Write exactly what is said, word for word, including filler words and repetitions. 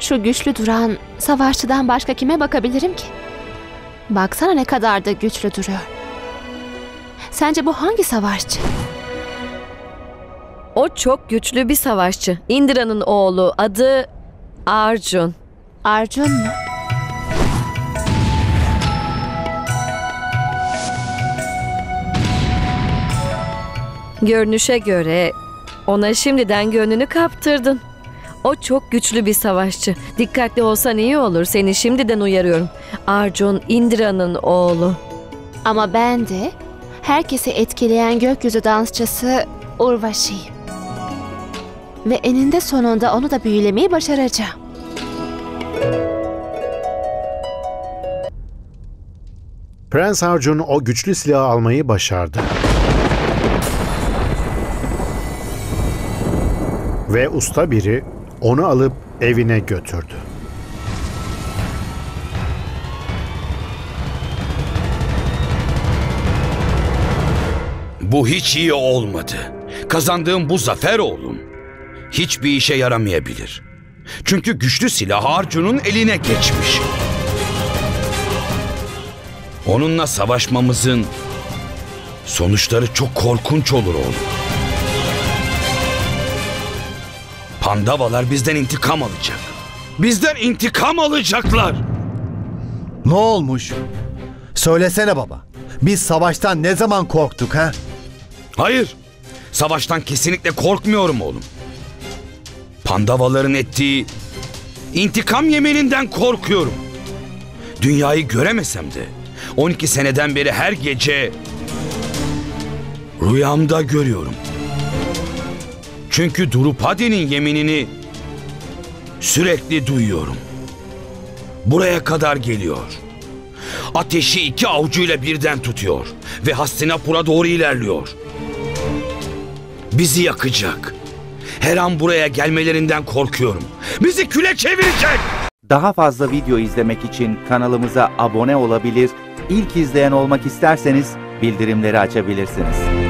Şu güçlü duran savaşçıdan başka kime bakabilirim ki? Baksana ne kadar da güçlü duruyor. Sence bu hangi savaşçı? O çok güçlü bir savaşçı. Indra'nın oğlu. Adı Arjun. Arjun mu? Görünüşe göre ona şimdiden gönlünü kaptırdın. O çok güçlü bir savaşçı. Dikkatli olsan iyi olur. Seni şimdiden uyarıyorum. Arjun, Indra'nın oğlu. Ama ben de herkesi etkileyen gökyüzü dansçısı Urvashi'yim. Ve eninde sonunda onu da büyülemeyi başaracağım. Prens Arjun o güçlü silahı almayı başardı. Ve usta biri onu alıp evine götürdü. Bu hiç iyi olmadı. Kazandığım bu zafer oğlum hiçbir işe yaramayabilir. Çünkü güçlü silah Arjun'un eline geçmiş. Onunla savaşmamızın sonuçları çok korkunç olur oğlum. Pandavalar bizden intikam alacak. Bizden intikam alacaklar. Ne olmuş? Söylesene baba. Biz savaştan ne zaman korktuk ha? Hayır. Savaştan kesinlikle korkmuyorum oğlum. Pandavaların ettiği intikam yemininden korkuyorum. Dünyayı göremesem de on iki seneden beri her gece rüyamda görüyorum. Çünkü Drupadi'nin yeminini sürekli duyuyorum. Buraya kadar geliyor. Ateşi iki avucuyla birden tutuyor ve Hastinapur'a doğru ilerliyor. Bizi yakacak. Her an buraya gelmelerinden korkuyorum. Bizi küle çevirecek. Daha fazla video izlemek için kanalımıza abone olabilir, ilk izleyen olmak isterseniz bildirimleri açabilirsiniz.